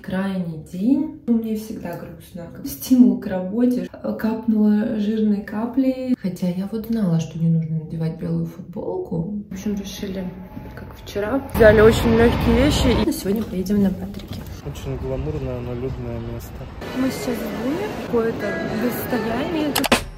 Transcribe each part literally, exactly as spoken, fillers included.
крайний день. Мне всегда грустно. Стимул к работе. Капнула жирной каплей. Хотя я вот знала, что не нужно надевать белую футболку. В общем, решили, как вчера. Взяли очень легкие вещи. И сегодня поедем на Патрики. Очень гламурное, но людное место. Мы сейчас в Буме. Какое-то расстояние.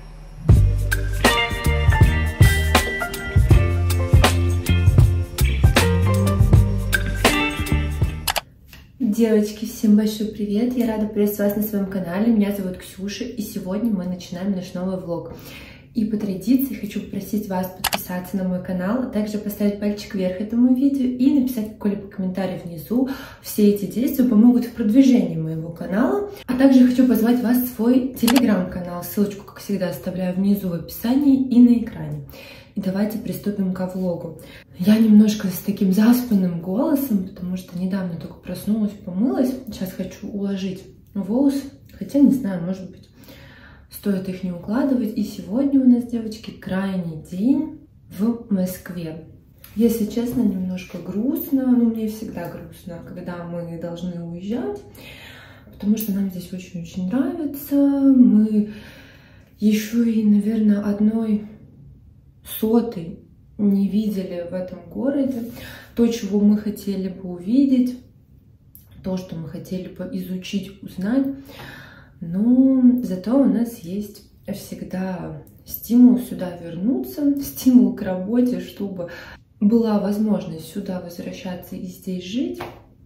Девочки, всем большой привет! Я рада приветствовать вас на своем канале. Меня зовут Ксюша, и сегодня мы начинаем наш новый влог. И по традиции хочу попросить вас подписаться на мой канал, а также поставить пальчик вверх этому видео и написать какой-либо комментарий внизу. Все эти действия помогут в продвижении моего канала. А также хочу позвать вас в свой телеграм-канал. Ссылочку, как всегда, оставляю внизу в описании и на экране. И давайте приступим ко влогу. Я немножко с таким заспанным голосом, потому что недавно только проснулась, помылась. Сейчас хочу уложить волосы, хотя не знаю, может быть, стоит их не укладывать. И сегодня у нас, девочки, крайний день в Москве. Если честно, немножко грустно, но мне всегда грустно, когда мы должны уезжать, потому что нам здесь очень-очень нравится. Мы еще и, наверное, одной сотой не видели в этом городе. То, чего мы хотели бы увидеть, то, что мы хотели бы изучить, узнать. Но зато у нас есть всегда стимул сюда вернуться, стимул к работе, чтобы была возможность сюда возвращаться и здесь жить.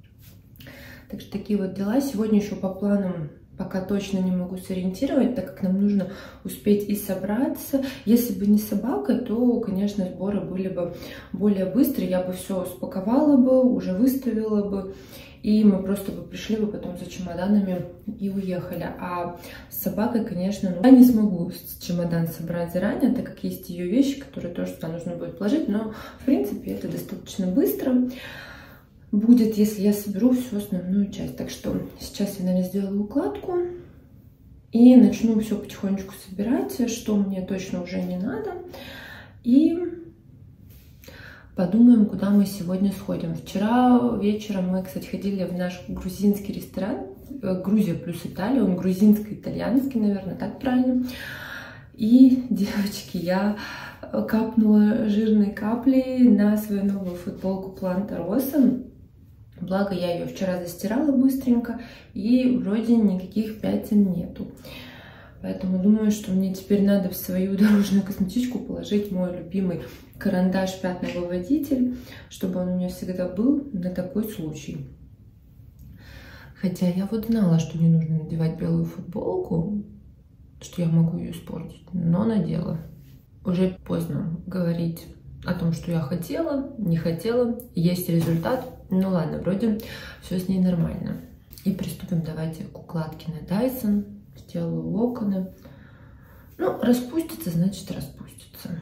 Так что такие вот дела. Сегодня еще по планам пока точно не могу сориентировать, так как нам нужно успеть и собраться. Если бы не собака, то, конечно, сборы были бы более быстрые. Я бы все спаковала бы, уже выставила бы, и мы просто бы пришли бы потом за чемоданами и уехали. А с собакой, конечно, ну, я не смогу чемодан собрать заранее, так как есть ее вещи, которые тоже туда нужно будет положить. Но, в принципе, это достаточно быстро будет, если я соберу всю основную часть. Так что сейчас я, наверное, сделаю укладку и начну все потихонечку собирать, что мне точно уже не надо. И подумаем, куда мы сегодня сходим. Вчера вечером мы, кстати, ходили в наш грузинский ресторан. Грузия плюс Италия. Он грузинско-итальянский, наверное, так правильно. И, девочки, я капнула жирной каплей на свою новую футболку Планта Росса. Благо, я ее вчера застирала быстренько, и вроде никаких пятен нету. Поэтому думаю, что мне теперь надо в свою дорожную косметичку положить мой любимый карандаш пятновыводитель, чтобы он у меня всегда был на такой случай. Хотя я вот знала, что не нужно надевать белую футболку, что я могу ее испортить, но надела. Уже поздно говорить о том, что я хотела, не хотела, есть результат. Ну ладно, вроде все с ней нормально. И приступим давайте к укладке на Dyson. Сделаю локоны. Ну, распустится, значит распустится.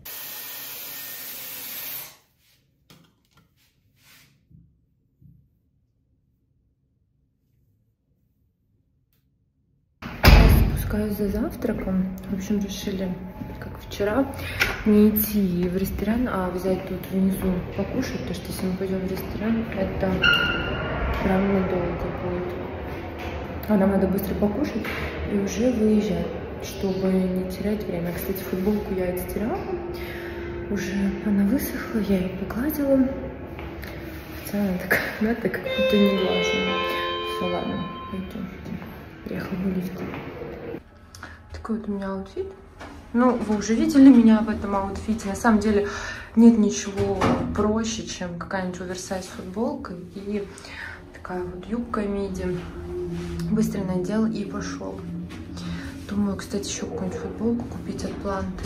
Спускаюсь за завтраком. В общем, решили, как вчера, не идти в ресторан, а взять тут внизу покушать, потому что если мы пойдем в ресторан, это прям надолго будет. А нам надо быстро покушать и уже выезжать, чтобы не терять время. Кстати, футболку я отстирала, уже она высохла, я ее погладила. Хотя она так, она так как будто не глаженная. Все, ладно, пойдем. Приехала в лифт. Такой вот у меня аутфит. Ну, вы уже видели меня в этом аутфите. На самом деле нет ничего проще, чем какая-нибудь оверсайз футболка и такая вот юбка миди. Быстро надел и пошел. Думаю, кстати, еще какую-нибудь футболку купить от Планты.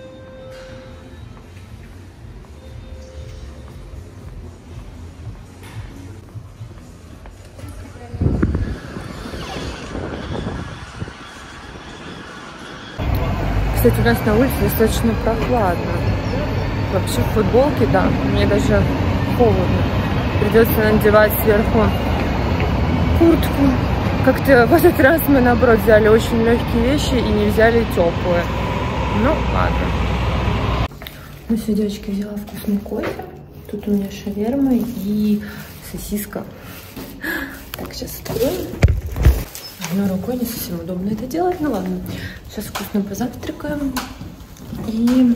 Кстати, у нас на улице достаточно прохладно. Вообще в футболке, да, мне даже холодно. Придется надевать сверху куртку. Как-то в этот раз мы, наоборот, взяли очень легкие вещи и не взяли теплые. Ну, ладно. Ну все, девочки, взяла вкусный кофе. Тут у меня шаверма и сосиска. Так, Так, сейчас откроем. Одной рукой не совсем удобно это делать. Ну ладно, сейчас вкусно позавтракаем и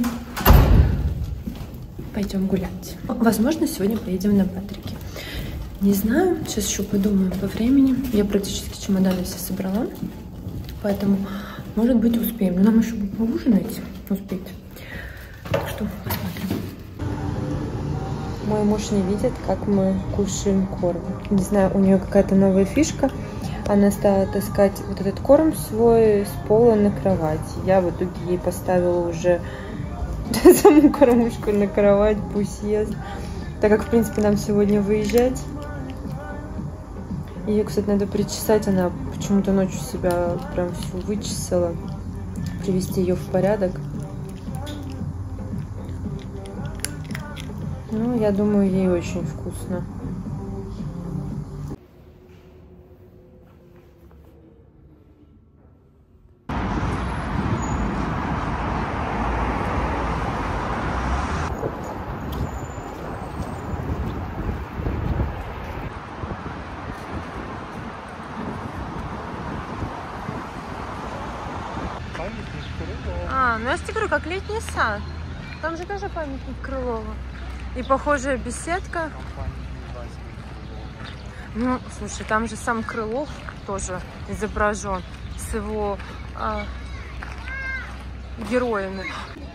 пойдем гулять. Возможно, сегодня поедем на Патрике. Не знаю, сейчас еще подумаем по времени. Я практически чемоданы все собрала, поэтому, может быть, успеем. Но нам еще бы поужинать успеть. Так что посмотрим. Мой муж не видит, как мы кушаем корм. Не знаю, у нее какая-то новая фишка. Она стала таскать вот этот корм свой с пола на кровать. Я в итоге ей поставила уже саму кормушку на кровать, пусть ест. Так как, в принципе, нам сегодня выезжать. Ее, кстати, надо причесать. Она почему-то ночью себя прям всю вычесала. Привести ее в порядок. Ну, я думаю, ей очень вкусно. А, ну я же тебе говорю, как летний сад. Там же тоже памятник Крылова. И похожая беседка. Ну, слушай, там же сам Крылов тоже изображен с его а, героями.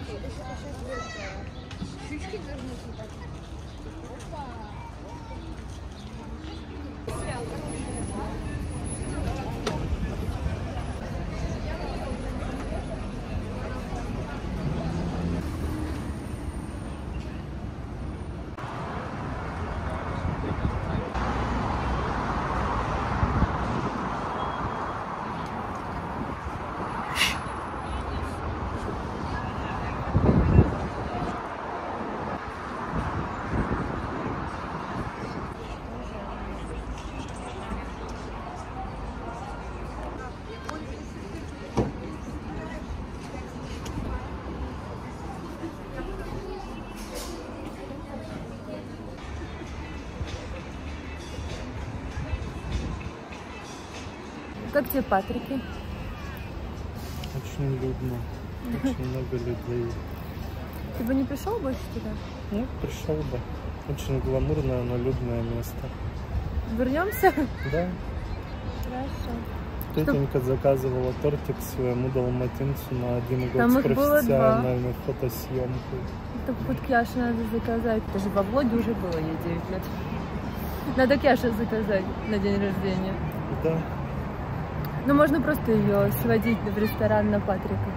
Как тебе Патрики? Очень людно. Очень много людей. Ты бы не пришел больше туда? Ну, пришел бы. Очень гламурное, но людное место. Вернемся? Да. Хорошо. Тетенька заказывала тортик своему далматинцу на один год Там с их было профессиональной фотосъемкой. Так вот Кяше надо заказать. Это же во влоге уже было ей девять лет. Надо Кяше заказать на день рождения. Да. Ну, можно просто ее сводить в ресторан на Патрику.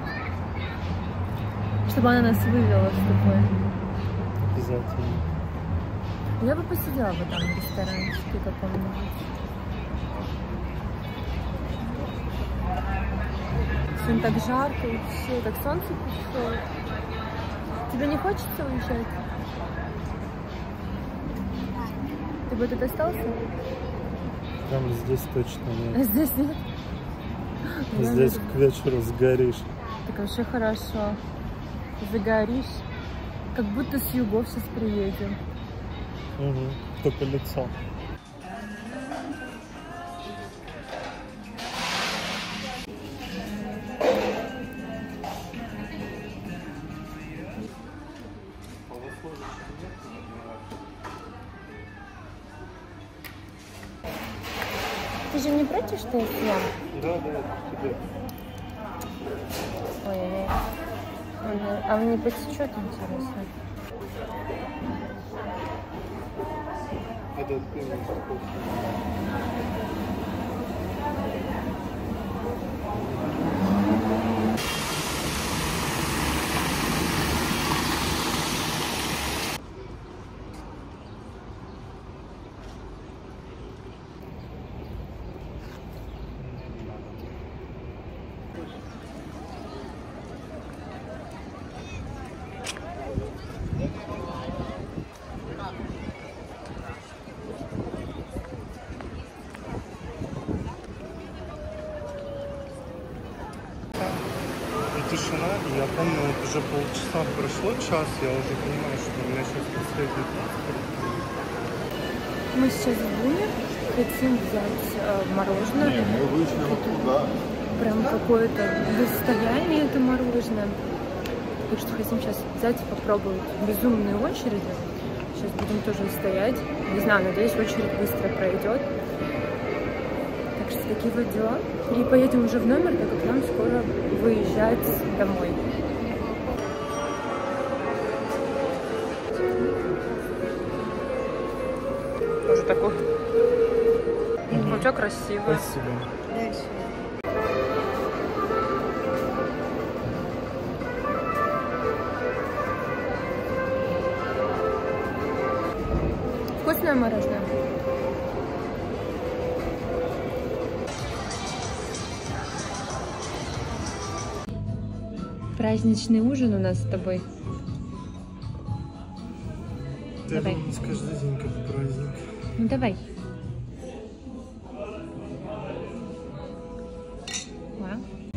Чтобы она нас вывела с тобой. Обязательно. Я бы посидела бы там в ресторанчике каком-нибудь. Сегодня так жарко и все, так солнце пришло. Тебе не хочется уезжать? Ты бы тут остался? Прямо здесь точно А нет. здесь нет? Здесь к вечеру сгоришь. Так вообще хорошо. Загоришь. Как будто с югов сейчас приедем. Угу. Только лицо. Ты же не против, что я съем? Да, да, это тебе. Ой-ой-ой. А он не потечет, интересно. Это первый вкус. Тишина, и я помню, вот уже полчаса прошло, час, я уже понимаю, что у меня сейчас последний транспорт. Мы сейчас в Буне хотим взять э, мороженое. Не, мы вышли вот туда. Прям какое-то достояние это мороженое. Так что хотим сейчас взять и попробовать. Безумные очереди. Сейчас будем тоже стоять. Не знаю, надеюсь, очередь быстро пройдет. Так что такие вот дела. И поедем уже в номер, так как нам скоро выезжать домой. Тоже такой. Ну, у тебя красиво. Спасибо. Дальше. Вкусное мороженое. Праздничный ужин у нас с тобой. Давай. У нас каждый день как праздник. Ну давай. Вау.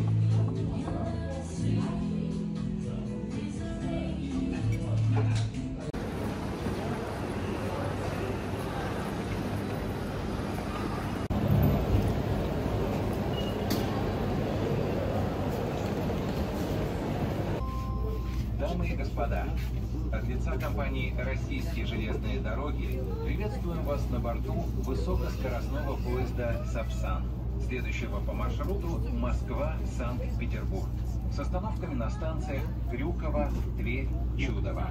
Дамы и господа, от лица компании «Российские железные дороги» приветствуем вас на борту высокоскоростного поезда «Сапсан», следующего по маршруту Москва-Санкт-Петербург, с остановками на станциях Крюково, Тверь, Чудово.